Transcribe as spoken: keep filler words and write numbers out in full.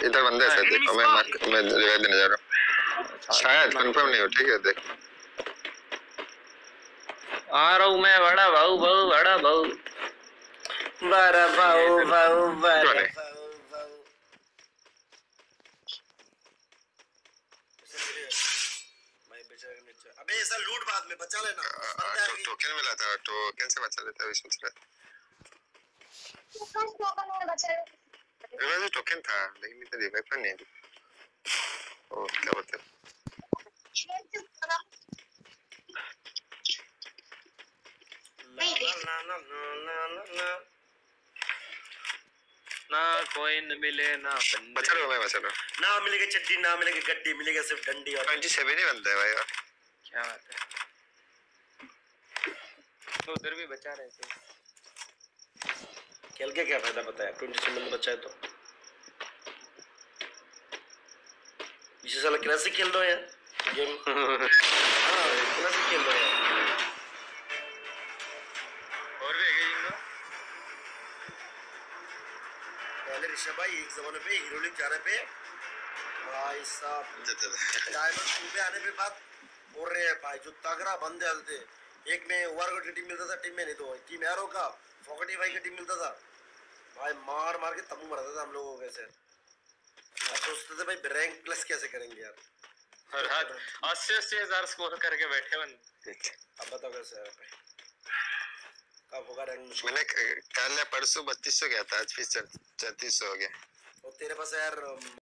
इधर बंदा है देखो, मैं मार्क मैं रिवाइव देने जा रहा हूं, शायद कंफर्म नहीं हो। ठीक है देख आ रहा हूं मैं, बड़ा भाऊ भाऊ बड़ा भाऊ बड़ा भाऊ भाऊ बड़ा भाऊ भाऊ। भाई बेचारे नीचे, अबे ऐसा लूट बाद में बचा लेना। तो टोकन मिला था, टोकन से बचा लेता है सोच रहा है। मेरे पास टोकन था लेकिन मेरा रिवाइव पर नहीं है। ओ क्या बता ना ना ना ना ना ना ना कोई न मिले ना बचा लो, मैं बचा लो। ना मिलेगी चड्डी, ना मिलेगी गड्डी, मिलेगा सिर्फ डंडी। और सत्ताईस ही बनता है भाई। और क्या बात है, तो उधर भी बचा रहे थे। खेल के क्या फायदा बताया, सत्ताईस बचा है तो इसी साल क्लासिक खेल दो यार गेम। हाँ क्लासिक खेल दो यार। और भी है जिंगा पहले ऋषभ भाई एक जमाने पे हीरो लीग जाने पे भाई साहब डायमंड टू पे आने पे बात बोल रहे हैं भाई, जो तगड़ा बंदे आते थे। एक में ओवर को टीम मिलता था, टीम में नहीं तो टीम एरो का फोर्टी फाइव का टीम मिलता था भाई, मार मार के तम्बू मरता था हम लोगों को। कैसे अब सोचते थे भाई रैंक प्लस कैसे करेंगे यार, और हाथ अस्सी अस्सी हजार स्कोर करके बैठे बंदे। अब बताओ कैसे यार कब होगा रैंक। मैंने कल या परसों बत्तीस सौ गया था, आज फिर चौंतीस सौ हो गया। और तेरे पास यार